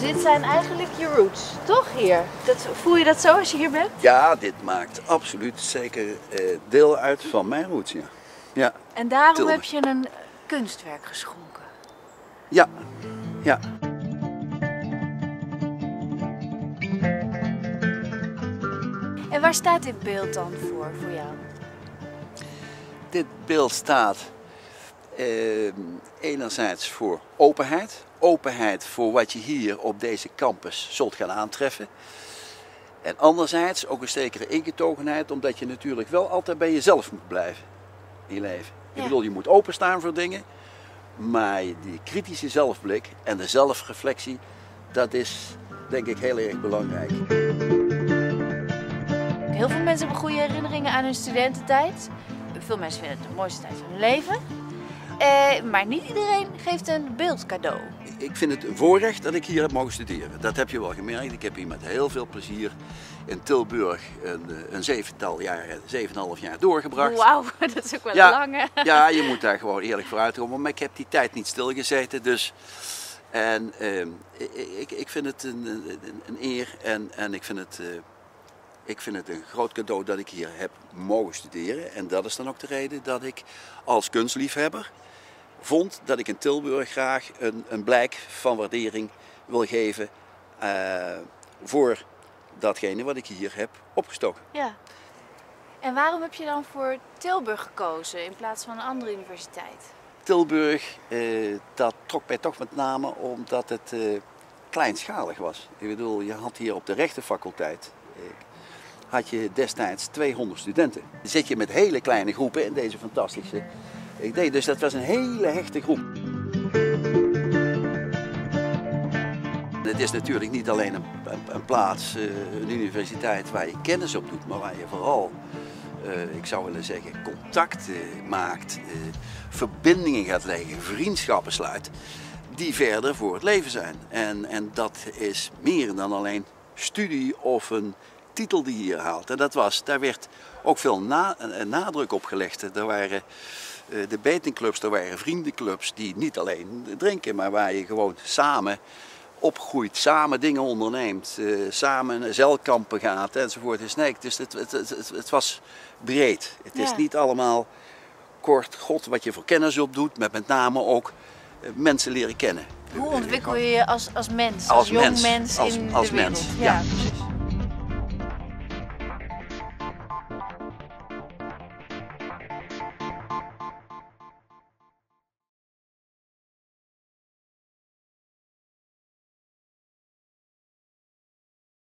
dit zijn eigenlijk je roots, toch hier? Voel je dat zo als je hier bent? Ja, dit maakt absoluut zeker deel uit van mijn roots, ja. Ja. En daarom Tilburg. heb je een kunstwerk geschonken. Ja, ja. En waar staat dit beeld dan voor jou? Dit beeld staat enerzijds voor openheid. Openheid voor wat je hier op deze campus zult gaan aantreffen. En anderzijds ook een zekere ingetogenheid, omdat je natuurlijk wel altijd bij jezelf moet blijven in je leven. Ja. Ik bedoel, je moet openstaan voor dingen, maar die kritische zelfblik en de zelfreflectie, dat is denk ik heel erg belangrijk. Heel veel mensen hebben goede herinneringen aan hun studententijd. Veel mensen vinden het de mooiste tijd van hun leven. Maar niet iedereen geeft een beeld cadeau. Ik vind het een voorrecht dat ik hier heb mogen studeren. Dat heb je wel gemerkt. Ik heb hier met heel veel plezier in Tilburg een 7,5 jaar doorgebracht. Wauw, dat is ook wel Ja, lang hè? Ja, je moet daar gewoon eerlijk voor uitkomen. Maar ik heb die tijd niet stilgezeten. Dus. En ik vind het een eer en ik vind het een groot cadeau dat ik hier heb mogen studeren. En dat is dan ook de reden dat ik als kunstliefhebber vond dat ik in Tilburg graag een blijk van waardering wil geven voor datgene wat ik hier heb opgestoken. Ja. En waarom heb je dan voor Tilburg gekozen in plaats van een andere universiteit? Tilburg, dat trok mij toch met name omdat het kleinschalig was. Ik bedoel, je had hier op de rechtenfaculteit had je destijds 200 studenten. Dan zit je met hele kleine groepen in deze fantastische idee. Dus dat was een hele hechte groep. Het is natuurlijk niet alleen een plaats, een universiteit waar je kennis op doet, maar waar je vooral, ik zou willen zeggen, contact maakt, verbindingen gaat leggen, vriendschappen sluit, die verder voor het leven zijn. En dat is meer dan alleen studie of een titel die je hier haalt. En daar werd ook veel nadruk op gelegd. Er waren debatingclubs, er waren vriendenclubs die niet alleen drinken, maar waar je gewoon samen opgroeit, samen dingen onderneemt, samen zeilkampen gaat enzovoort. Dus het was breed. Het is niet allemaal kort, god wat je voor kennis opdoet, maar met name ook mensen leren kennen. Hoe ontwikkel je je als mens, als jong mens in de wereld? Ja, precies.